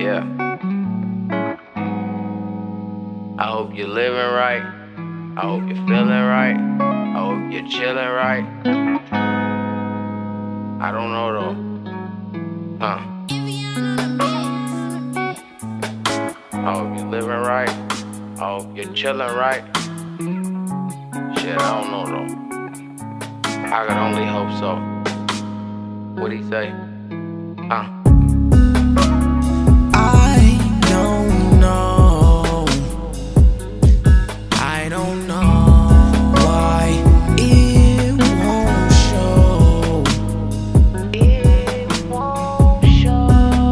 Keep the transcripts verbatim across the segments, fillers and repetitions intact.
Yeah. I hope you're living right. I hope you're feeling right. I hope you're chilling right. I don't know though. Huh. I hope you're living right. I hope you're chilling right. Shit, I don't know though. I can only hope so. What'd he say? Huh? I don't know. I don't know why it won't show. It won't show.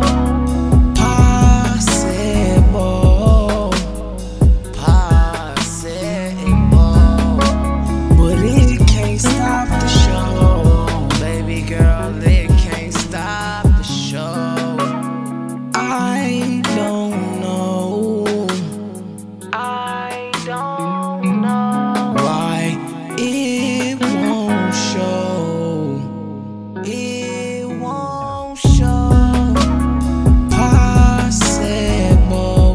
Possible, possible, but it can't stop the show, baby girl. It can't stop the show. I don't know. I don't know why it won't show. It won't show. Possible,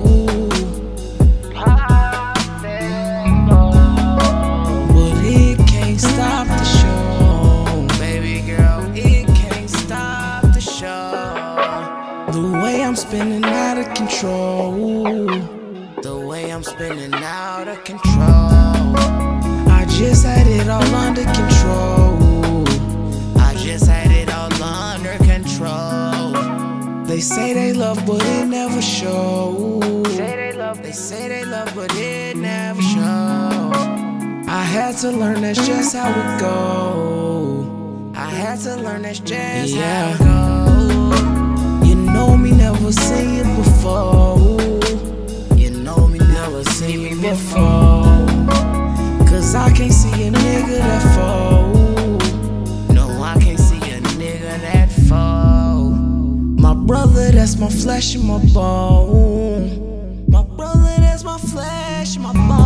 possible, but it can't stop the show, baby girl. It can't stop the show. The way I'm spinning out of control. The way I'm spinning out of control. I just had it all under control. I just had it all under control. They say they love, but it never shows. Say they love, they say they love, but it never shows. I had to learn that's just how it goes. I had to learn that's just yeah. how it goes. You know me, never seen it before. You know me, never seen me before. Cause I can't see a nigga that fall. No, I can't see a nigga that fall. My brother, that's my flesh and my bone. My brother, that's my flesh and my bone.